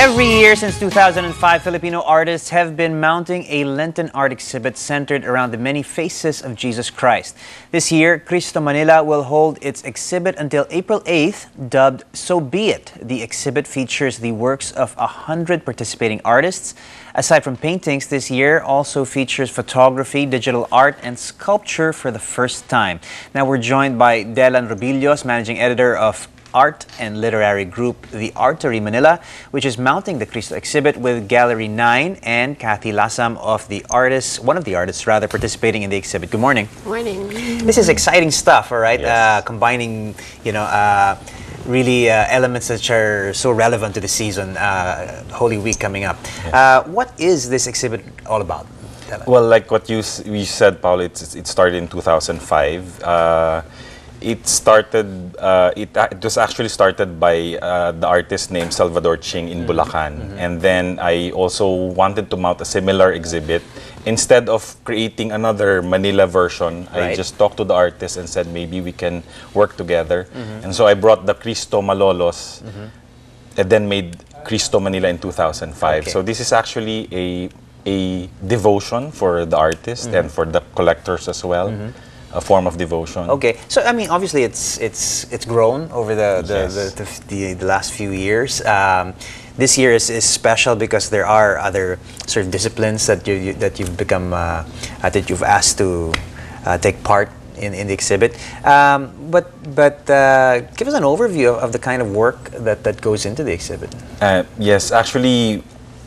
Every year since 2005, Filipino artists have been mounting a Lenten art exhibit centered around the many faces of Jesus Christ. This year, Cristo Manila will hold its exhibit until April 8th, dubbed So Be It. The exhibit features the works of 100 participating artists. Aside from paintings, this year also features photography, digital art, and sculpture for the first time. Now we're joined by Delan Robillos, managing editor of art and literary group The Artery Manila, which is mounting the Cristo exhibit with Gallery 9, and Kathy Lasam of one of the artists participating in the exhibit. Good morning. Morning. This is exciting stuff, all right? Yes. Combining, really elements that are so relevant to the season, Holy Week coming up. Yes. What is this exhibit all about? Well, like what you said, Paul, it started in 2005. It was actually started by the artist named Salvador Ching in Bulacan. And then I also wanted to mount a similar exhibit. Instead of creating another Manila version, I just talked to the artist and said maybe we can work together. And so I brought the Cristo Malolos and then made Cristo Manila in 2005. Okay. So this is actually a devotion for the artist and for the collectors as well. A form of devotion. Okay, so I mean, obviously, it's grown over the last few years. This year is special because there are other sort of disciplines that you've become that you've asked to take part in the exhibit. But give us an overview of the kind of work that goes into the exhibit. Yes, actually.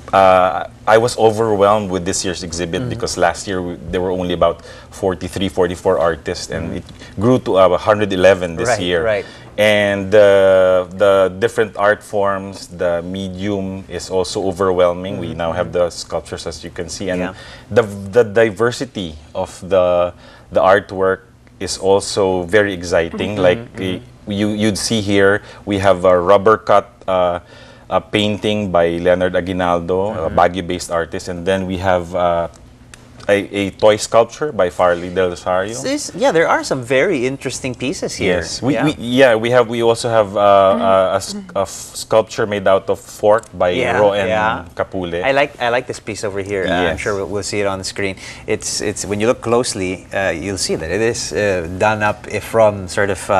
I was overwhelmed with this year's exhibit because last year there were only about 43, 44 artists, and it grew to 111 this year. Right. And the different art forms, the medium is also overwhelming. We now have the sculptures, as you can see, and the diversity of the artwork is also very exciting. Like you'd see here, we have a rubber cut. A painting by Leonard Aguinaldo, a Baguio-based artist, and then we have a toy sculpture by Farley Del Rosario. There are some very interesting pieces here. Yes, we also have a sculpture made out of fork by Roen Capule. I like this piece over here. Yes. I'm sure we'll see it on the screen. It's when you look closely, you'll see that it is done up from sort of.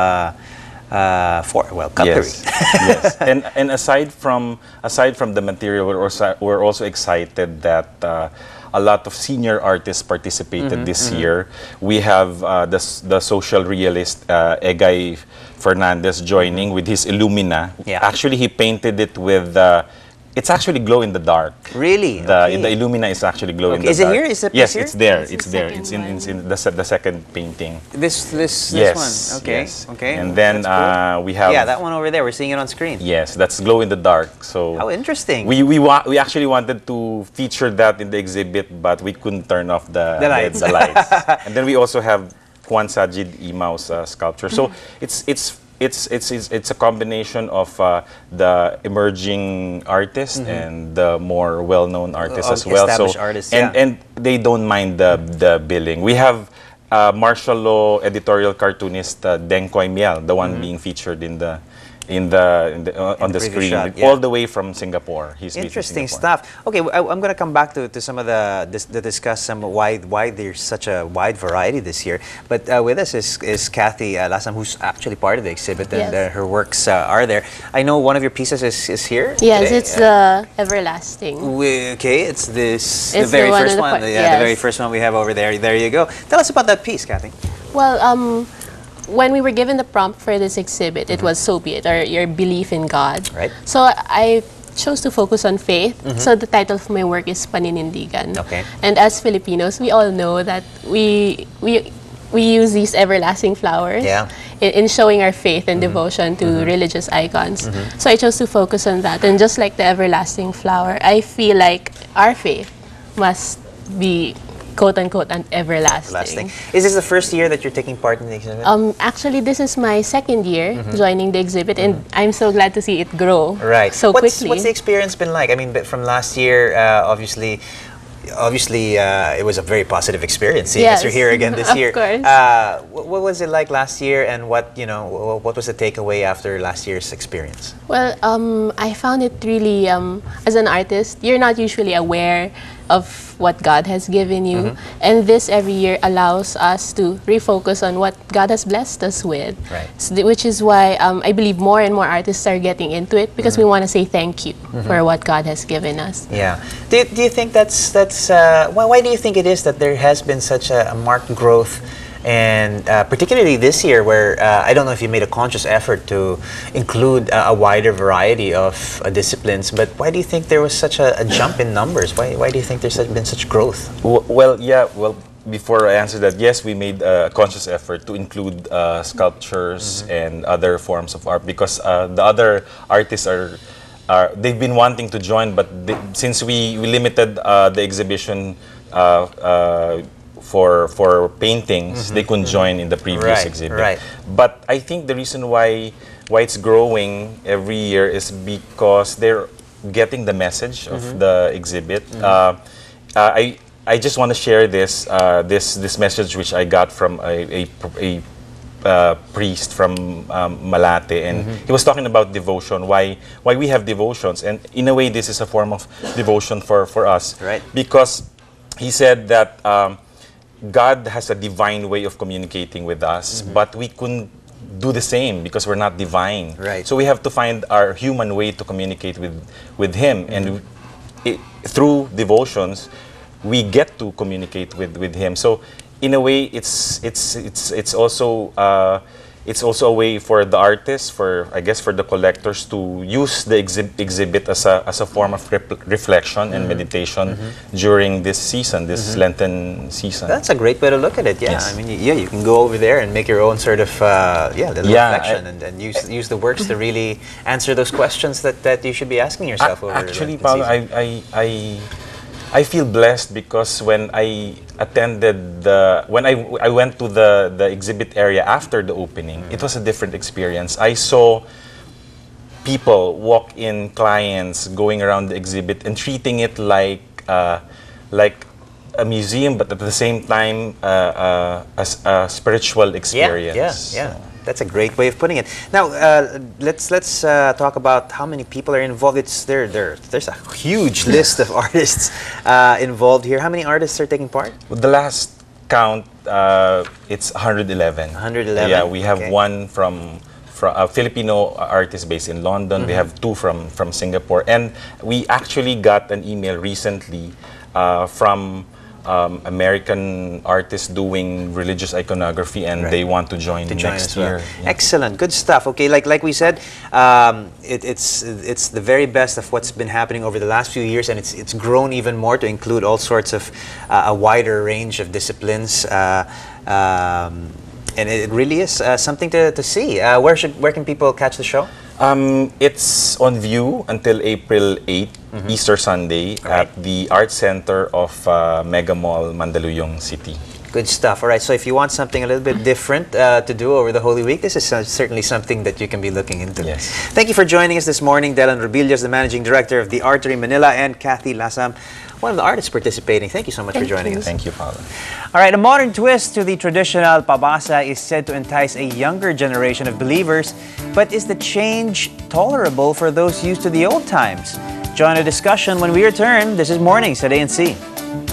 Cutlery. Yes, yes. And aside from the material, we're also excited that a lot of senior artists participated this year. We have the social realist Egay Fernandez joining with his Illumina. Yeah. Actually, he painted it with. It's actually glow in the dark. Really? The Illumina is actually glow in the dark. Is it here? Is it yes, here? it's there. It's It's the there. second It's in the second painting. This Yes. one. Okay. Yes. Okay. And then That's cool. we have that one over there. We're seeing it on screen. Yes, that's glow in the dark. So How interesting. we actually wanted to feature that in the exhibit, but we couldn't turn off the lights. lights. And then we also have Juan Sajid Imau's sculpture. So it's a combination of the emerging artist and the more well-known artists as well. Established artists, and they don't mind the billing. We have martial law editorial cartoonist Deng Koy Miel, the one being featured on the screen, shot, all the way from Singapore. He's Interesting Singapore. stuff. Okay, I'm going to come back to some of the discuss some why there's such a wide variety this year. But with us is Kathy Lasam, who's actually part of the exhibit, and her works are there. I know one of your pieces is here. Yes, today. it's the Everlasting. Okay, it's this It's the very the one first on the one. front, The very first one we have over there. There you go. Tell us about that piece, Kathy. Well, when we were given the prompt for this exhibit, it was So Be It, or your belief in God. Right. So I chose to focus on faith. So the title of my work is Paninindigan. Okay. And as Filipinos, we all know that we use these everlasting flowers in showing our faith and devotion to religious icons. So I chose to focus on that. And just like the everlasting flower, I feel like our faith must be quote-unquote and everlasting. Is this the first year that you're taking part in the exhibit? Actually, this is my second year joining the exhibit, and I'm so glad to see it grow so quickly. What's the experience been like? I mean, from last year, obviously, obviously, it was a very positive experience seeing us here again this year. Of course. What was it like last year, and what was the takeaway after last year's experience? Well, I found it really, as an artist, you're not usually aware of what God has given you, and this every year allows us to refocus on what God has blessed us with. Right. So, which is why I believe more and more artists are getting into it, because we want to say thank you for what God has given us. Yeah. Do you think that's why do you think it is that there has been such a marked growth? And particularly this year, where I don't know if you made a conscious effort to include a wider variety of disciplines, but why do you think there was such a jump in numbers? Why do you think there's been such growth? Well, yeah, well, before I answer that, yes, we made a conscious effort to include sculptures and other forms of art, because the other artists they've been wanting to join, but since we limited the exhibition for paintings, they couldn't join in the previous exhibit. Right. But I think the reason why it's growing every year is because they're getting the message of the exhibit. I just want to share this message which I got from a priest from Malate, and he was talking about devotion, why we have devotions, and in a way this is a form of devotion for us, right? Because he said that God has a divine way of communicating with us, but we couldn't do the same because we're not divine. Right. So we have to find our human way to communicate with Him, and through devotions, we get to communicate with Him. So in a way, it's also a way for the artists, I guess for the collectors, to use the exhibit as a form of reflection and meditation during this season, this Lenten season. That's a great way to look at it. Yeah, Yes. I mean, you can go over there and make your own sort of reflection, and use the works to really answer those questions that you should be asking yourself over. Actually, the Paolo, season. I feel blessed because when I attended when I went to the exhibit area after the opening, it was a different experience. I saw people walk in, clients going around the exhibit and treating it like a museum, but at the same time a spiritual experience. Yeah. That's a great way of putting it. Now, let's talk about how many people are involved. There's a huge list of artists involved here. How many artists are taking part? Well, the last count, it's 111. 111. Yeah, we have one from a Filipino artist based in London. We have two from Singapore, and we actually got an email recently from American artists doing religious iconography, and they want to join next year. Yeah. Excellent, good stuff. Okay, like we said, it's the very best of what's been happening over the last few years, and it's grown even more to include all sorts of a wider range of disciplines. And it really is something to see. Where can people catch the show? It's on view until April 8, Easter Sunday, at the Art Center of Mega Mall, Mandaluyong City. Good stuff. All right, so if you want something a little bit different to do over the Holy Week, this is certainly something that you can be looking into. Yes. Thank you for joining us this morning, Delan Robillas, the Managing Director of the Artery Manila, and Kathy Lasam, one of the artists participating. Thank you so much for joining us. Thank you, Paolo. All right, a modern twist to the traditional pabasa is said to entice a younger generation of believers, but is the change tolerable for those used to the old times? Join a discussion when we return. This is Mornings at ANC.